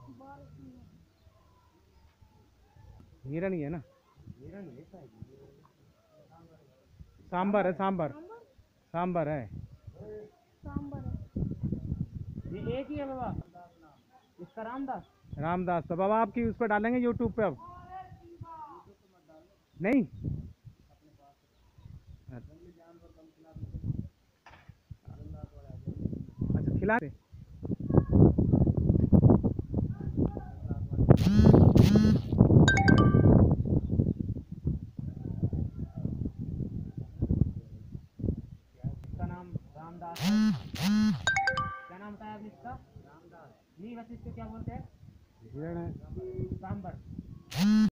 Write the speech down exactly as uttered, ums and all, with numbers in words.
हिरन ही है ना? हिरन है शायद। सांबर है, सांबर सांबर है। सांबर है। ये एक ही है बाबा, इसका रामदास। रामदास तो बाबा आपकी उस पर डालेंगे यूट्यूब पे अब? नहीं। अच्छा खिलाते। इसका नाम रामदास है। क्या नाम था आपने इसका? रामदास नहीं, वैसे इसको क्या बोलते हैं? हिरण है। सांबर।